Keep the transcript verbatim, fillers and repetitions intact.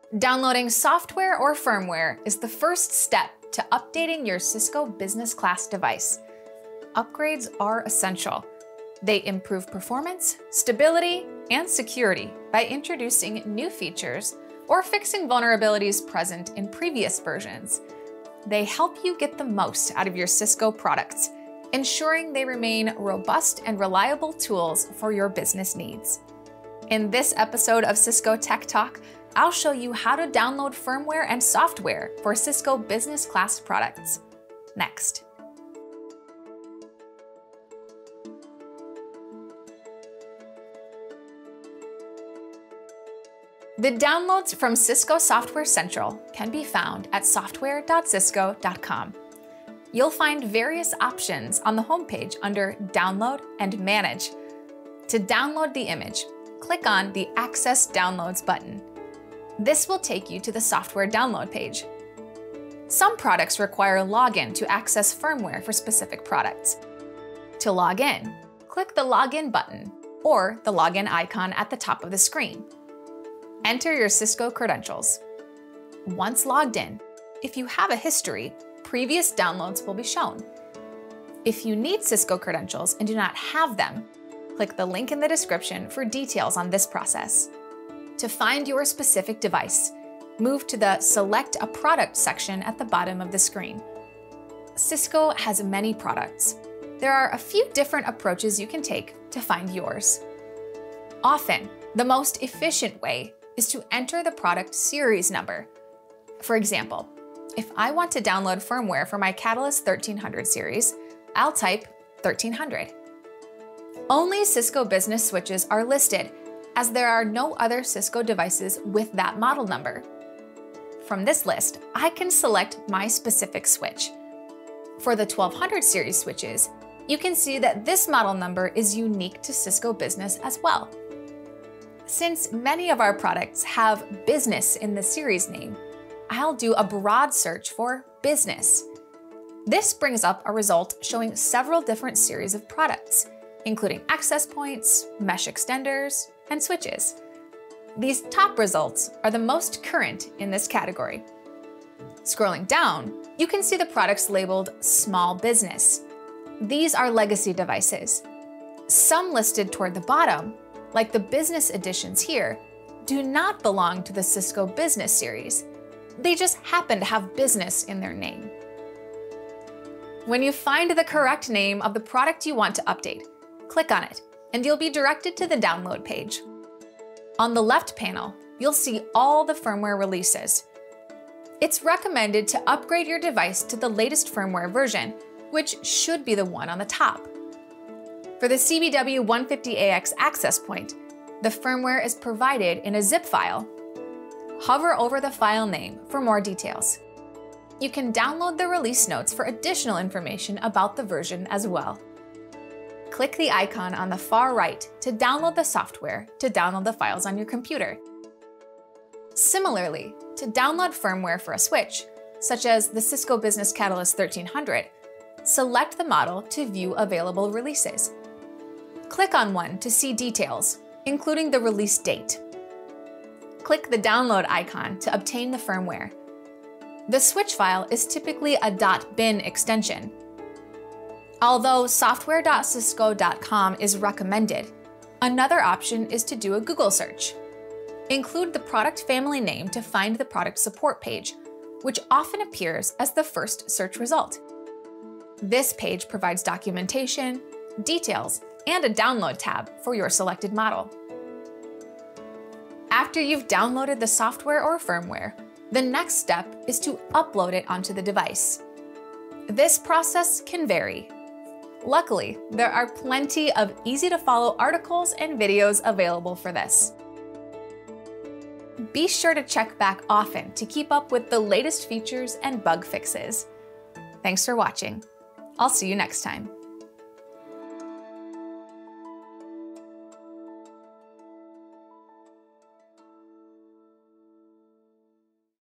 Downloading software or firmware is the first step to updating your Cisco business class device. Upgrades are essential. They improve performance, stability, and security by introducing new features or fixing vulnerabilities present in previous versions. They help you get the most out of your Cisco products, ensuring they remain robust and reliable tools for your business needs. In this episode of Cisco Tech Talk, I'll show you how to download firmware and software for Cisco business class products. Next. The downloads from Cisco Software Central can be found at software dot cisco dot com. You'll find various options on the homepage under Download and Manage. To download the image, click on the Access Downloads button. This will take you to the software download page. Some products require login to access firmware for specific products. To log in, click the Login button or the login icon at the top of the screen. Enter your Cisco credentials. Once logged in, if you have a history, previous downloads will be shown. If you need Cisco credentials and do not have them, click the link in the description for details on this process. To find your specific device, move to the Select a Product section at the bottom of the screen. Cisco has many products. There are a few different approaches you can take to find yours. Often, the most efficient way is to enter the product series number. For example, if I want to download firmware for my Catalyst thirteen hundred series, I'll type thirteen hundred. Only Cisco business switches are listed, as there are no other Cisco devices with that model number. From this list, I can select my specific switch. For the twelve hundred series switches, you can see that this model number is unique to Cisco Business as well. Since many of our products have business in the series name, I'll do a broad search for business. This brings up a result showing several different series of products, including access points, mesh extenders, and switches. These top results are the most current in this category. Scrolling down, you can see the products labeled Small Business. These are legacy devices. Some listed toward the bottom, like the business editions here, do not belong to the Cisco Business series. They just happen to have business in their name. When you find the correct name of the product you want to update, click on it, and you'll be directed to the download page. On the left panel, you'll see all the firmware releases. It's recommended to upgrade your device to the latest firmware version, which should be the one on the top. For the C B W one fifty A X access point, the firmware is provided in a zip file. Hover over the file name for more details. You can download the release notes for additional information about the version as well. Click the icon on the far right to download the software to download the files on your computer. Similarly, to download firmware for a switch, such as the Cisco Business Catalyst thirteen hundred, select the model to view available releases. Click on one to see details, including the release date. Click the download icon to obtain the firmware. The switch file is typically a .bin extension. Although software dot cisco dot com is recommended, another option is to do a Google search. Include the product family name to find the product support page, which often appears as the first search result. This page provides documentation, details, and a download tab for your selected model. After you've downloaded the software or firmware, the next step is to upload it onto the device. This process can vary. Luckily, there are plenty of easy-to-follow articles and videos available for this. Be sure to check back often to keep up with the latest features and bug fixes. Thanks for watching. I'll see you next time.